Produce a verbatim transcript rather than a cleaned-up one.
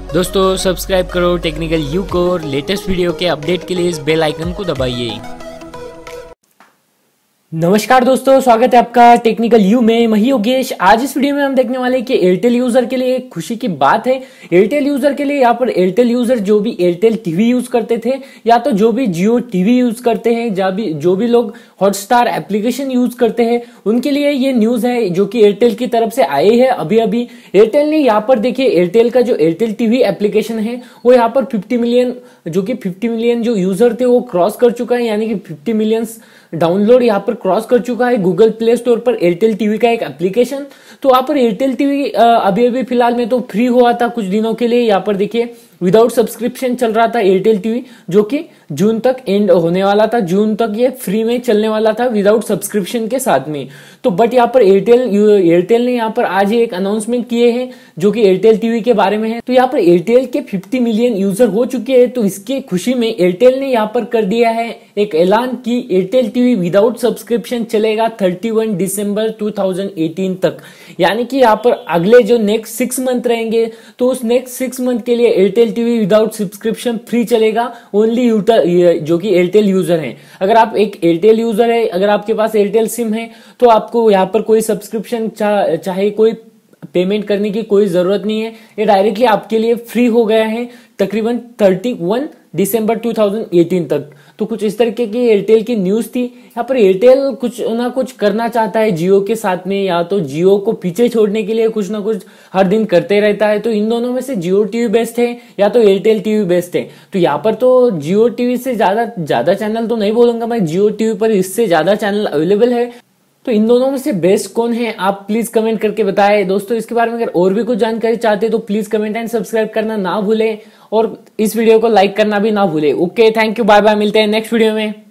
दोस्तों सब्सक्राइब करो technical you को और लेटेस्ट वीडियो के अपडेट के लिए इस बेल आइकन को दबाइए। नमस्कार दोस्तों, स्वागत है आपका टेक्निकल यू में। मैं ही योगेश। आज इस वीडियो में हम देखने वाले हैं कि एयरटेल यूजर के लिए एक खुशी की बात है। एयरटेल यूजर के लिए यहाँ पर एयरटेल यूजर जो भी एयरटेल टीवी यूज करते थे या तो जो भी जियो टीवी यूज करते हैं, जहाँ भी जो भी लोग हॉटस्टार एप्लीकेशन यूज करते हैं, उनके लिए ये न्यूज है जो कि एयरटेल की तरफ से आई है। अभी अभी एयरटेल ने यहाँ पर देखिए, एयरटेल का जो एयरटेल टीवी एप्लीकेशन है वो यहाँ पर फिफ्टी मिलियन जो कि फिफ्टी मिलियन जो यूजर थे वो क्रॉस कर चुका है, यानी कि फिफ्टी मिलियन डाउनलोड यहाँ पर क्रॉस कर चुका है गूगल प्ले स्टोर पर एयरटेल टीवी का एक एप्लीकेशन। तो यहाँ पर एयरटेल टीवी अभी अभी फिलहाल में तो फ्री हुआ था कुछ दिनों के लिए। यहाँ पर देखिए विदाउट सब्सक्रिप्शन चल रहा था एयरटेल टीवी, जो कि जून तक एंड होने वाला था। जून तक ये फ्री में चलने वाला था विदाउट सब्सक्रिप्शन के साथ में। तो बट यहाँ पर एयरटेल एयरटेल ने यहाँ पर आज एक अनाउंसमेंट किए हैं जो कि एयरटेल टीवी के बारे में है। तो यहाँ पर एयरटेल के फिफ्टी मिलियन यूजर हो चुके हैं। तो इसके खुशी में एयरटेल ने यहाँ पर कर दिया है एक ऐलान कि एयरटेल टीवी विदाउट सब्सक्रिप्शन चलेगा thirty one December two thousand eighteen तक, यानी कि यहाँ पर अगले जो नेक्स्ट सिक्स मंथ रहेंगे तो उस नेक्स्ट सिक्स मंथ के लिए Airtel TV without subscription free चलेगा ओनली जो कि एयरटेल यूजर हैं। अगर आप एक एयरटेल यूजर है, अगर आपके पास एयरटेल सिम है तो आपको यहाँ पर कोई सब्सक्रिप्शन चा, चाहे कोई पेमेंट करने की कोई जरूरत नहीं है। ये डायरेक्टली आपके लिए फ्री हो गया है तकरीबन thirty one December two thousand eighteen तक। तो कुछ इस तरीके की एयरटेल की न्यूज थी। यहाँ पर एयरटेल कुछ ना कुछ करना चाहता है जियो के साथ में, या तो जियो को पीछे छोड़ने के लिए कुछ ना कुछ हर दिन करते रहता है। तो इन दोनों में से जियो टीवी बेस्ट है या तो एयरटेल टीवी बेस्ट है। तो यहाँ पर तो जियो टीवी से ज्यादा ज्यादा चैनल तो नहीं बोलूंगा मैं, जियो टीवी पर इससे ज्यादा चैनल अवेलेबल है। तो इन दोनों में से बेस्ट कौन है आप प्लीज कमेंट करके बताएं। दोस्तों इसके बारे में अगर और भी कुछ जानकारी चाहते हैं तो प्लीज कमेंट एंड सब्सक्राइब करना ना भूलें और इस वीडियो को लाइक करना भी ना भूलें। Okay, thank you, bye bye, मिलते हैं नेक्स्ट वीडियो में।